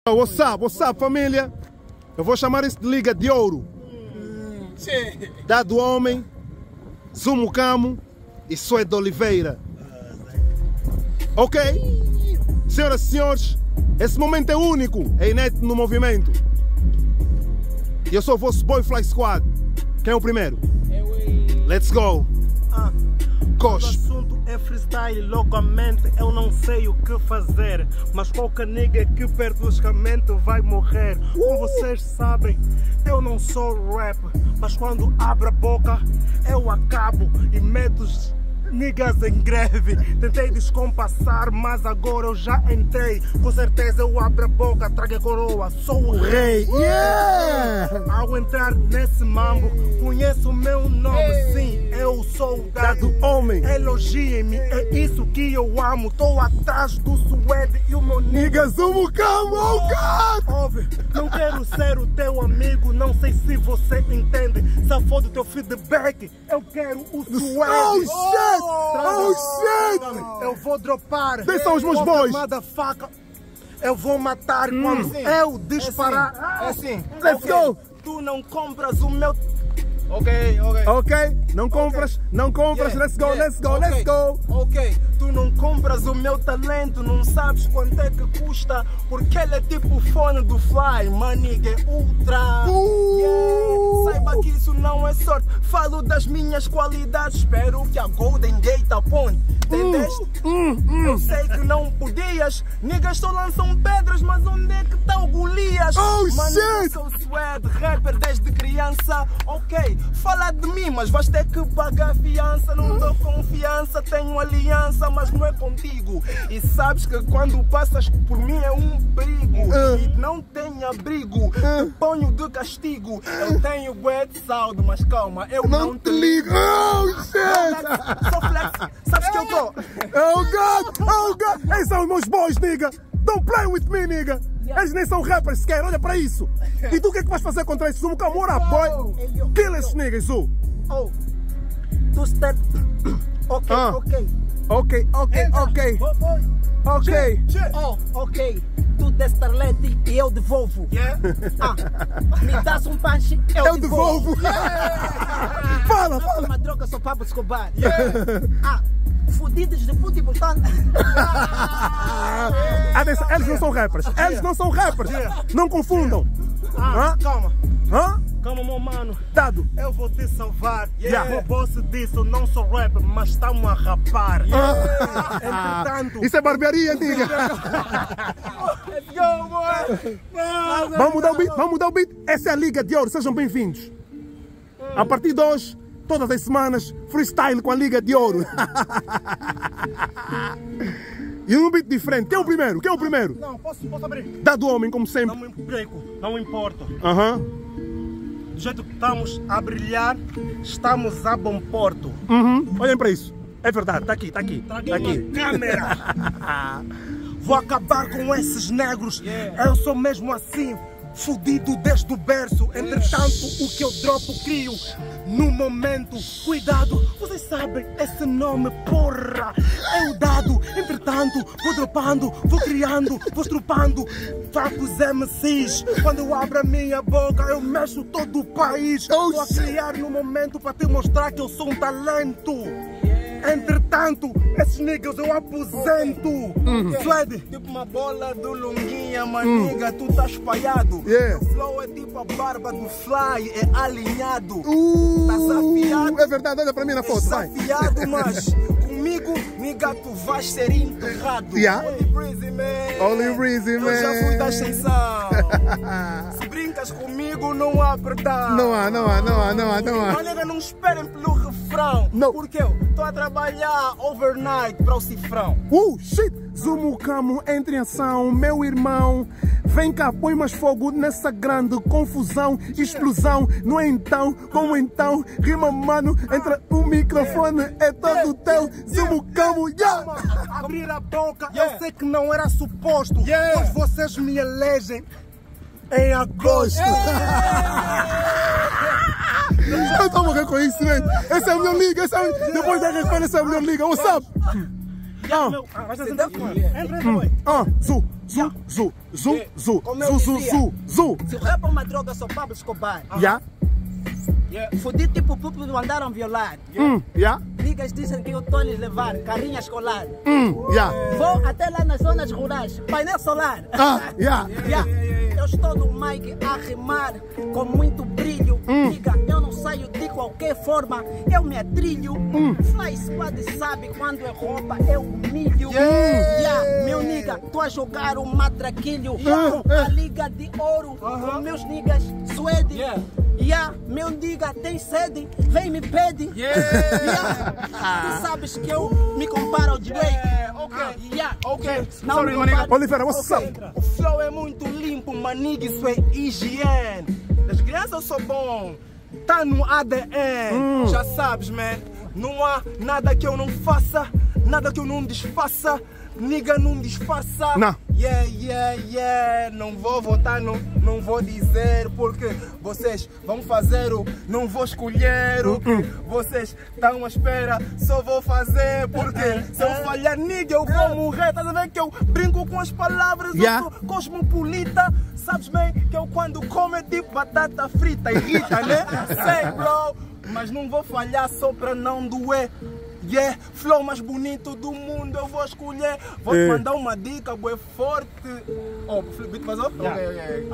What's up, família? Eu vou chamar isso de Liga de Ouro. Dado Homem, Zumo Camo e Suede Oliveira. Ok? Senhoras e senhores, esse momento é único, é inédito no movimento. E eu sou o vosso Boy Fly Squad. Quem é o primeiro? Let's go! O assunto é freestyle, loucamente eu não sei o que fazer. Mas qualquer nigga que perde o escamento vai morrer. Como vocês sabem, eu não sou rap, mas quando abro a boca eu acabo e meto os niggas em greve. Tentei descompassar, mas agora eu já entrei. Com certeza eu abro a boca, trago a coroa, sou o rei. Ao entrar nesse mambo, conheço o meu nome, sim, eu sou o Dado Homem. Elogiem-me, é isso que eu amo. Tô atrás do Suede e o meu nigga Zumo Camo, oh God! Óbvio, não quero ser o teu amigo, não sei se você entende. Só for do teu feedback, eu quero o Suede. Oh shit! Oh shit! Eu vou dropar. Esses são os meus boys. Eu vou matar quando eu disparar. É assim. Let's go! Tu não compras o meu. Ok, não compras, Yeah, let's go, yeah, let's go, okay. let's go! Ok, tu não compras o meu talento, não sabes quanto é que custa, porque ele é tipo o fone do Fly, maniga é ultra. Saiba que isso não é sorte, falo das minhas qualidades, espero que a Golden Gate aponte, entendeste? Eu sei que não podias, niggas só lançam pedras, mas onde é que tá o Golias? Oh Mano, eu shit! sou Suede, rapper desde criança, ok, fala de mim, mas vais ter que pagar fiança, não dou confiança, tenho aliança, mas não é contigo. E sabes que quando passas por mim é um perigo, e não tenho abrigo, te ponho de castigo. Eu tenho bué de saldo, mas calma, eu não te ligo. Oh shit! Sou flex, sabes que eu tô. Oh God! Oh God! Esses são os meus boys, nigga! Don't play with me, nigga! Eles nem são rappers sequer, olha para isso! E tu o que é que vais fazer contra isso? Zumo Camo, ora boy! Kill esses niggas, Zu! Oh, two step. Ok, ok. Ok. Oh, ok. Tu desse Starlete e eu devolvo. Me das um punch, eu devolvo. Fala! Uma droga só Pablo Escobar. Fudidos de puta e botando. Eles não são rappers! Eles não são rappers! Não confundam! Calma. Hã? Calma, meu mano. Dado! Eu vou te salvar. O boss disse, eu não sou rapper, mas estamos a rapar. Entretanto... Isso é barbearia, nigga! Let's go, boy! Vamos mudar o beat? Essa é a Liga de Ouro, sejam bem-vindos! A partir de hoje, todas as semanas, freestyle com a Liga de Ouro! E um beat diferente. Quem é o primeiro? Não, posso abrir? Dado Homem, como sempre. Não me breco, não importa. Do jeito que estamos a brilhar, estamos a bom porto. Olhem para isso. É verdade, tá aqui. Traga uma câmera. Vou acabar com esses negros. Eu sou mesmo assim, fudido desde o berço. Entretanto, o que eu dropo, crio no momento. Cuidado, vocês sabem esse nome, porra. É o Dado. Entretanto, vou dropando, vou criando, vou estrupando. Facos MCs. Quando eu abro a minha boca, eu mexo todo o país. Vou a criar no momento para te mostrar que eu sou um talento. Entretanto, esses niggas eu aposento. Suede, tipo uma bola do Lunguinha, maniga, tu tá espalhado. O flow é tipo a barba do Fly, é alinhado. Tá desafiado. É verdade, olha para mim na foto, vai. Desafiado, mas comigo, niga, tu vais ser enterrado. Only Breezy, man. Eu já fui da ascensão. Se brincas comigo, não há perdão. Não há. Olha, não esperem pelo refrão. Porque eu tô a trabalhar overnight para o cifrão. Shit! Zumo Camo entra em ação, meu irmão. Vem cá, põe mais fogo nessa grande confusão, explosão. Não é então, como então? Rima, mano, entra o microfone, é todo teu. Zumo Camo, Abrir a boca, eu sei que não era suposto. Pois vocês me elegem em agosto. Eu estou morrendo com isso, né? Esse é o meu liga, depois da resposta, esse é o meu liga. What's up? Vai ser Zu, Zu, zu, zu, zu, Como eu zu, zu, dizia. zu, zu. Se o rap é uma droga, eu sou Pablo Escobar. Yeah. Fudi tipo pupo mandaram violar. Yeah. Niggas dizem que eu tô a lhes levar carrinha escolar. Yeah. Vou até lá nas zonas rurais, painel solar. Yeah. Yeah. Eu estou no mic a rimar com muito brilho. Diga, eu não saio de qualquer forma, eu me atrilho. Fly Squad sabe quando é roupa, eu humilho. Yeah. Meu nigga, tô a jogar um matraquilho com a liga de ouro. Com meus niggas suede. Yeah, meu nigga tem sede, vem me pede. Yeah. Tu sabes que eu me comparo ao Drake. Não Sorry, me my nigga. comparo. Oliveira, what's up? O flow é muito limpo, maniga, isso é higiene. Das crianças eu sou bom, tá no ADN. Já sabes, man, não há nada que eu não faça, nada que eu não desfaça. Nigga não disfarça. Não. Yeah. Não vou votar, não vou dizer porque vocês vão fazer o. Não vou escolher o que vocês estão à espera. Só vou fazer porque se eu falhar, nigga, eu vou morrer. Estás a ver que eu brinco com as palavras? Yeah. Eu sou cosmopolita. Sabes bem que eu quando como é tipo batata frita, irrita, né? Sei, bro. Mas não vou falhar só pra não doer. Yeah, flow mais bonito do mundo eu vou escolher. Vou te mandar uma dica, bué forte. Oh, o beat vazou? Ok.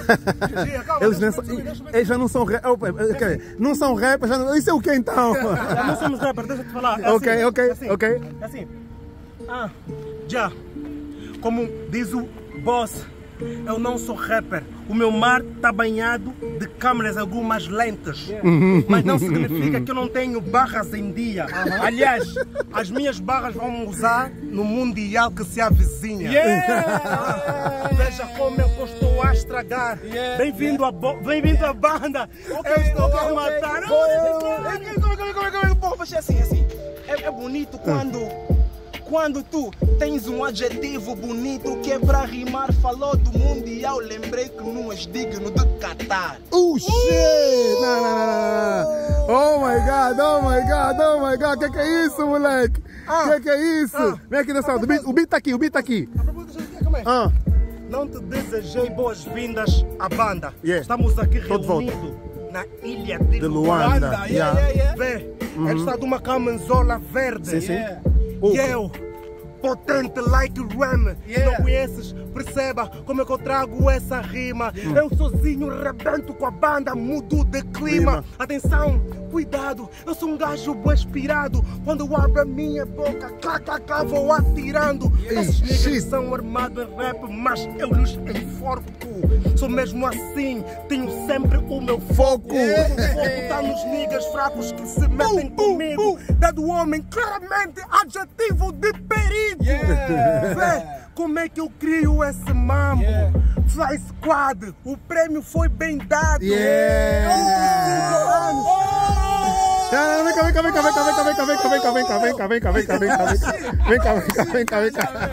Eles já não são não são rappers, isso é o que então? Já não somos rappers, deixa eu te falar. Ok. Assim. Já. Como diz o boss, eu não sou rapper. O meu mar está banhado de câmeras algumas lentes. Mas não significa que eu não tenho barras em dia. Aliás, as minhas barras vão usar no mundial que se avizinha. Veja como eu estou a estragar. Bem-vindo à banda. Eu estou a matar. Mas é assim. É bonito quando tu tens um adjetivo bonito que é pra rimar, falou do mundial, lembrei que não és digno de Qatar. Shit! Não. Oh my god, que é isso, moleque? Que é isso? Vem aqui nessa, o beat tá aqui. Não te desejei boas-vindas à banda. Estamos aqui reunidos na ilha de Luanda. Vê, está de uma camisola verde. Sim. E eu, potente like Ram, se não conheces, perceba como é que eu trago essa rima. Eu sozinho rebento com a banda, mudo de clima. Atenção, cuidado, eu sou um gajo bem inspirado. Quando eu abro a minha boca, cá, vou atirando. Esses niggas são armados em rap, mas eu lhes enforco. Sou mesmo assim, tenho sempre o meu foco. O foco tá nos niggas fracos que se metem comigo. Dedo homem, claramente, adjetivo de perigo. Vê como é que eu crio esse mambo. Fly Squad, o prêmio foi bem dado. Vem cá.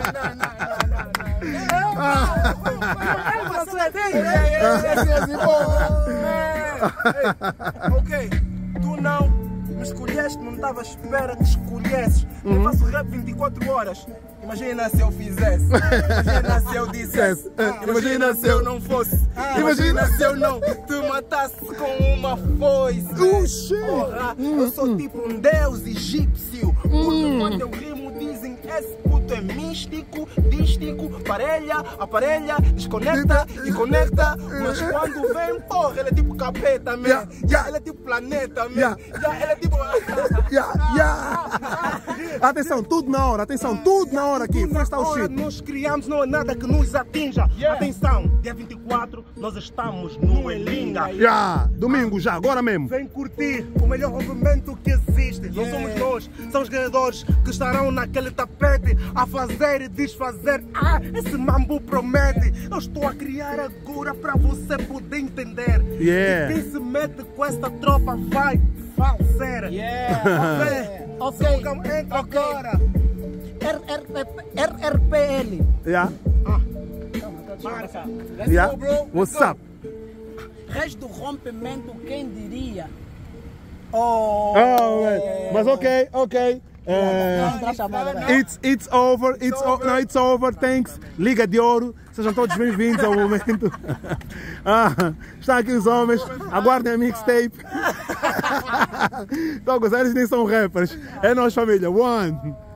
Ok, tu não me escolheste, não estava à espera que escolhesses. Eu faço rap 24 horas. Imagina se eu fizesse. Imagina se eu dissesse. Imagina se eu não fosse. Imagina se eu não te matasse com uma foice. Porra, eu sou tipo um deus egípcio. Porque quando eu rimo dizem esse puto é místico, dístico, aparelha, desconecta e conecta. Mas quando vem, porra, ele é tipo capeta, man. Ele é tipo planeta, man. Ele é tipo... Atenção, tudo na hora aqui. Nós criamos, não há nada que nos atinja. Atenção, dia 24 nós estamos no Elinga. Domingo já, agora mesmo. Vem curtir o melhor movimento que existe. Não somos nós, são os ganhadores que estarão naquele tapete a fazer e desfazer. Esse mambo promete. Eu estou a criar agora para você poder entender. E quem se mete com esta tropa vai falser. Ok, entra agora. RRPL. Marca. What's up? Reis do rompimento, quem diria? Mas ok. It's over. It's over. Thanks. Liga de Ouro. Sejam todos bem-vindos ao momento. Estão aqui os homens. Aguardem a mixtape. Estão a gozar, eles nem são rappers. É nós, família. One.